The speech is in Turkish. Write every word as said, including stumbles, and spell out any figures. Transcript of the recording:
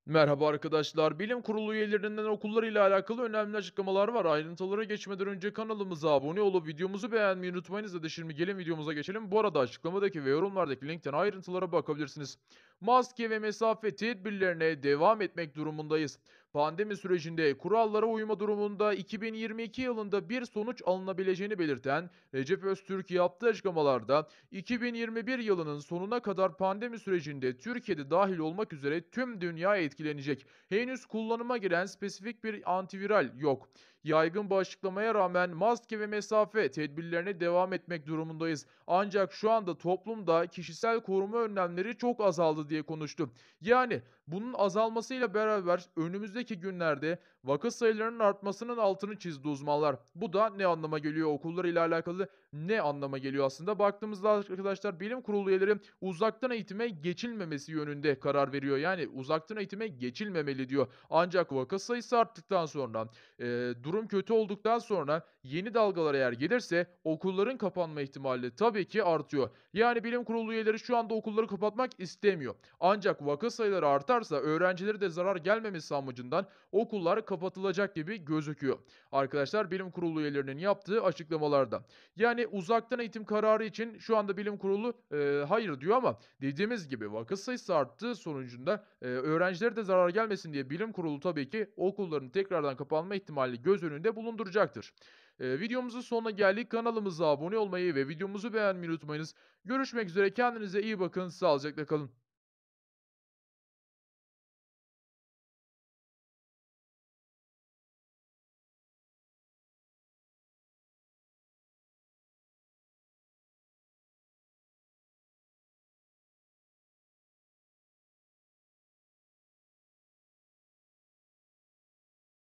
Merhaba arkadaşlar. Bilim Kurulu üyelerinden okullarıyla alakalı önemli açıklamalar var. Ayrıntılara geçmeden önce kanalımıza abone olup videomuzu beğenmeyi unutmayınız. Hadi şimdi gelin videomuza geçelim. Bu arada açıklamadaki ve yorumlardaki linkten ayrıntılara bakabilirsiniz. Maske ve mesafe tedbirlerine devam etmek durumundayız. Pandemi sürecinde kurallara uyma durumunda iki bin yirmi iki yılında bir sonuç alınabileceğini belirten Recep Öztürk yaptığı açıklamalarda iki bin yirmi bir yılının sonuna kadar pandemi sürecinde Türkiye'de dahil olmak üzere tüm dünya etkilenecek. Henüz kullanıma giren spesifik bir antiviral yok. Yaygın bu açıklamaya rağmen maske ve mesafe tedbirlerine devam etmek durumundayız. Ancak şu anda toplumda kişisel koruma önlemleri çok azaldı diye konuştu. Yani bunun azalmasıyla beraber önümüzdeki günlerde vaka sayılarının artmasının altını çizdi uzmanlar. Bu da ne anlama geliyor? Okullar ile alakalı ne anlama geliyor aslında? Baktığımızda arkadaşlar bilim kurulu üyeleri uzaktan eğitime geçilmemesi yönünde karar veriyor. Yani uzaktan eğitime geçilmemeli diyor. Ancak vaka sayısı arttıktan sonra, eee, durum kötü olduktan sonra yeni dalgalar eğer gelirse okulların kapanma ihtimali tabii ki artıyor. Yani bilim kurulu üyeleri şu anda okulları kapatmak istemiyor. Ancak vaka sayıları artarsa öğrencilere de zarar gelmemesi amacından okullar kapatılacak gibi gözüküyor. Arkadaşlar bilim kurulu üyelerinin yaptığı açıklamalarda. Yani uzaktan eğitim kararı için şu anda bilim kurulu, eee, hayır diyor ama dediğimiz gibi vaka sayısı arttığı sonucunda, eee, öğrencilere de zarar gelmesin diye bilim kurulu tabii ki okulların tekrardan kapanma ihtimalini göz önünde bulunduracaktır. Eee, videomuzun sonuna geldik. Kanalımıza abone olmayı ve videomuzu beğenmeyi unutmayınız. Görüşmek üzere. Kendinize iyi bakın. Sağlıcakla kalın.